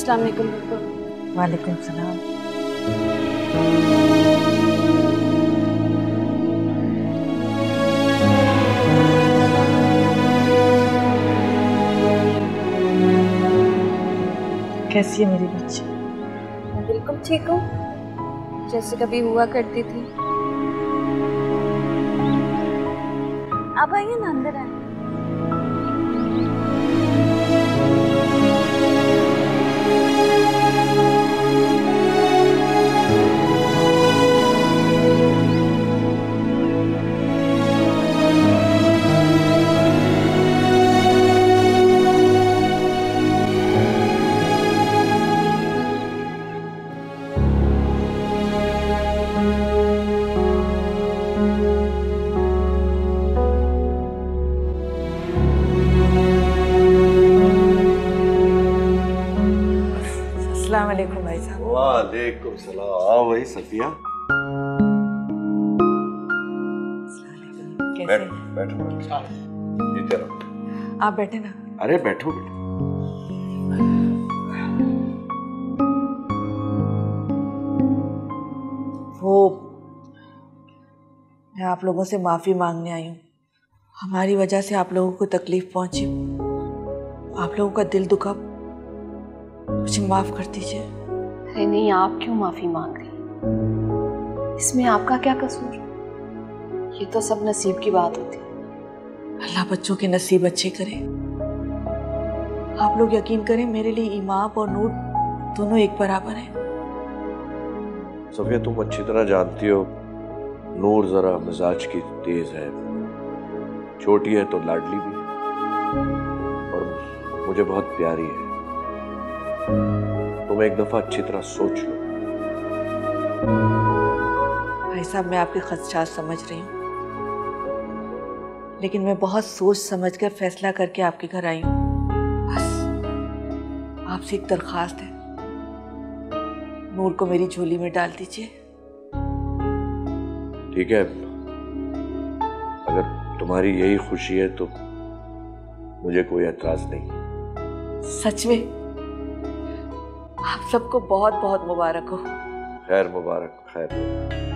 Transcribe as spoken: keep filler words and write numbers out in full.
अस्सलाम वालेकुम। वालेकुम सलाम। कैसी है मेरी बच्ची? मैं बिल्कुल ठीक हूँ, जैसे कभी हुआ करती थी। आप आइए ना, अंदर आइए। अस्सलाम वालेकुम भाई साहब। वालेकुम सलाम। आओ भाई सफिया, बैठ बैठो बैठो। नीचे रहो। आप बैठे ना। अरे बैठो बैठो। वो मैं आप लोगों से माफी मांगने आई हूँ। हमारी वजह से आप लोगों को तकलीफ पहुंची, आप लोगों का दिल दुखा, मुझे माफ कर दीजिए। अरे नहीं, आप क्यों माफी मांग रही? इसमें आपका क्या कसूर? ये तो सब नसीब की बात होती है। अल्लाह बच्चों के नसीब अच्छे करे। आप लोग यकीन करें, मेरे लिए इमाम और नूर दोनों एक बराबर हैं। सफिया, तुम अच्छी तरह जानती हो नूर जरा मिजाज की तेज है, छोटी है तो लाडली भी है और मुझे बहुत प्यारी है। तुम एक दफा अच्छी तरह सोच लो। भाई साहब, मैं आपके खदशात समझ रही हूँ, लेकिन मैं बहुत सोच समझ कर फैसला करके आपके घर आई हूँ। बस आपसे एक दरखास्त है, नूर को मेरी झोली में डाल दीजिए। ठीक है, अगर तुम्हारी यही खुशी है तो मुझे कोई एतराज नहीं। सच में आप सबको बहुत बहुत मुबारक हो। खैर मुबारक, खैर।